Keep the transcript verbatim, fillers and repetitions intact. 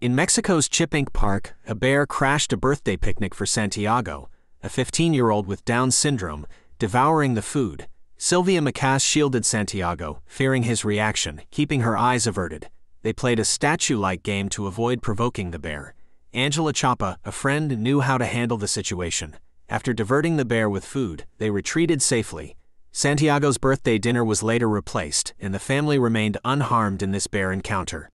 In Mexico's Chipink Park, a bear crashed a birthday picnic for Santiago, a fifteen-year-old with Down syndrome, devouring the food. Silvia Macías shielded Santiago, fearing his reaction, keeping her eyes averted. They played a statue-like game to avoid provoking the bear. Angela Chapa, a friend, knew how to handle the situation. After diverting the bear with food, they retreated safely. Santiago's birthday dinner was later replaced, and the family remained unharmed in this bear encounter.